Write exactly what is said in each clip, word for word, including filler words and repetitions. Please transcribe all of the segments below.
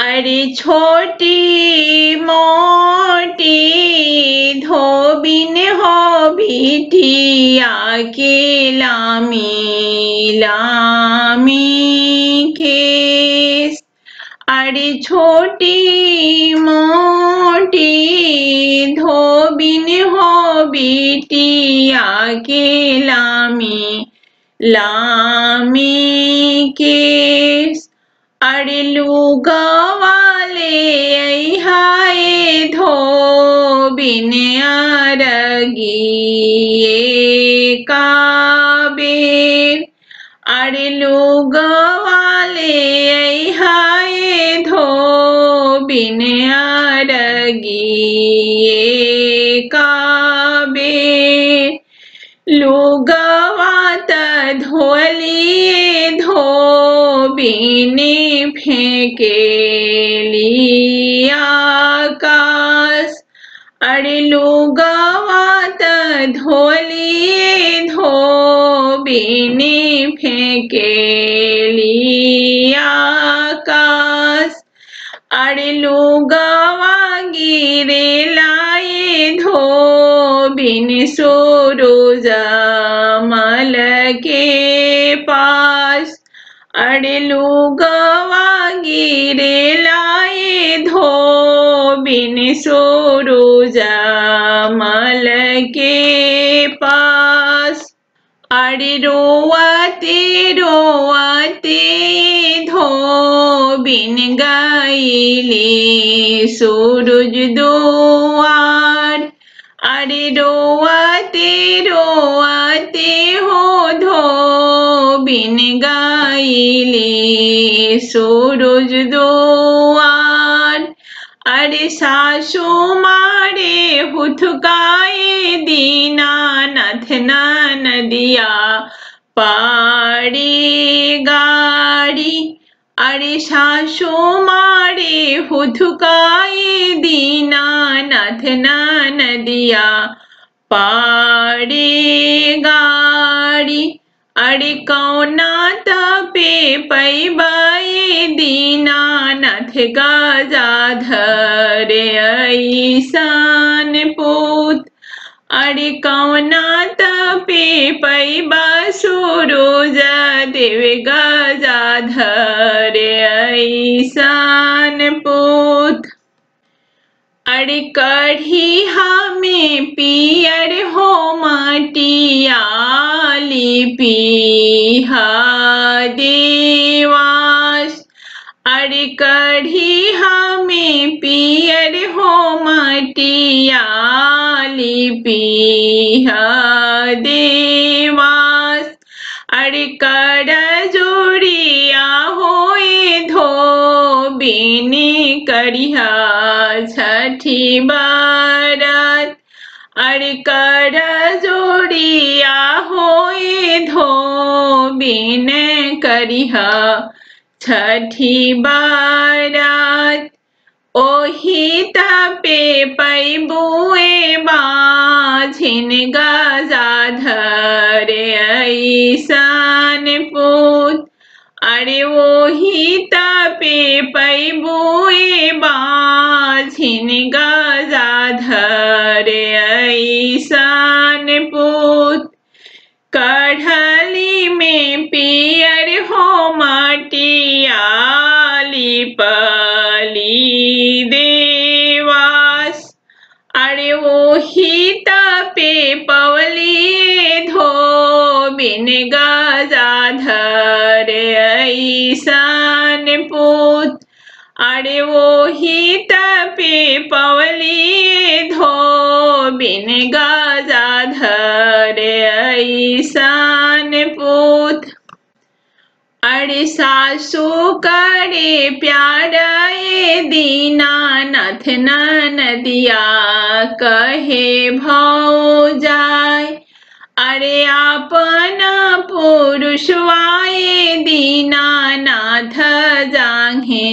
अरे छोटी मोटी धोबिन हो बिटिया के लामी लामी केस। अरे छोटी मोटी धोबिन हो बिटिया के लामी लामी केस। अरे लुगवाले हाय धोबिन अरगिए काबेर। अरे लुगवाले हाय धोबिन अरगिए काबेर। लुगवात धोलिए धोबिन फेंकेली आकाश। अरे लुगवात धोलिए धोबिन फेंकेली आकाश। अरे लुगवा गिरे लाए धोबिन सूरज मल के पास। अरे लुगवा गिरे लाए धोबिन सूरज मल के पास। अरे रोवते रोवते धोबिन गईले सूरज दुआर। अरे रोवते रोवते हो धोबिन गईले सूरज दुआर। अरे सासू मारे हुथकाए दीनानाथ नदिया पाड़ी गाड़ी। अरे सासू मारे हुथकाए दीनानाथ नदिया पाड़ी गाड़ी। अरे कौना तपे पैबाए दीनानाथ गजाधर ऐसान पूत। अरे कौना तपे पैबा सूरज देव गजाधर ऐसान पूत। अरे कढ़ी हमें पियर हो माटिया लिपिहा देवास। अरे कढ़ी हमें पियर हो माटिया लिपिहा देवास। अरे कर जोड़िया होए धोबिन करिहा छठी बारात। अरे कर जोड़िया होए धोबिन करिहा छठी बारात। ओही तपे पैबुए बाझिन गजाधर ऐसान पूत। अरे ओही तपे पैबुए बाझिन गजाधर ऐसान पूत। कढ़ली में पियर हो माटिया लिपली देवास। अरे ओही तपे पवली धोबिन गजाधर ऐसान पूत। अरे ओही तपे पवली धोबिन गजाधर ऐसान पूत। अरे सासू करे प्यारे दीनानाथ नदिया कहे भौजाय। अरे अपना पुरुषवाए दीनानाथ जांघे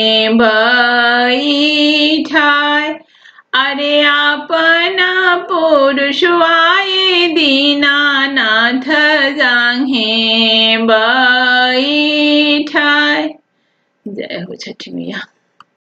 बैठाय। अरे अपना पुरुषवाए दीनानाथ जांघे बैठाय। जय हो छठी मैया।